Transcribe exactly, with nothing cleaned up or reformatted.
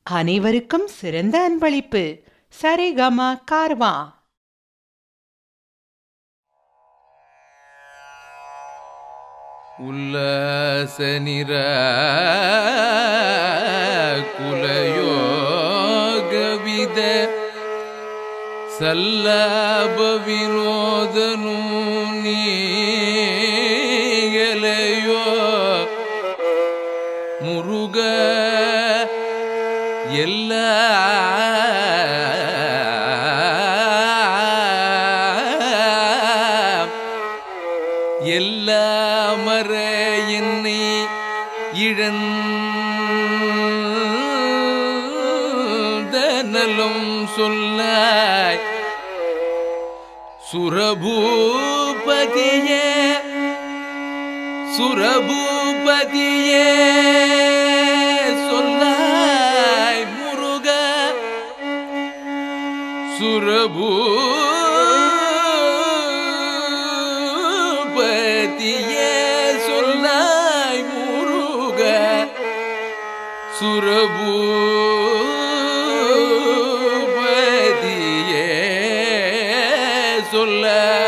அனைவருக்கும் சிறந்த அன்பளிப்பு. சரிகம கார்வா. உல்லாச நிற குலயோகவித சல்லாப வினோதனு நீகலையோ முருக எல்லா எல்லா மற என்னை இழந்த நலம் சொல்லாய் சுரபூபதியே சுரபூபதியே சொல்லாய் முருக சுரபூ சுரபூபதியே சொல்ல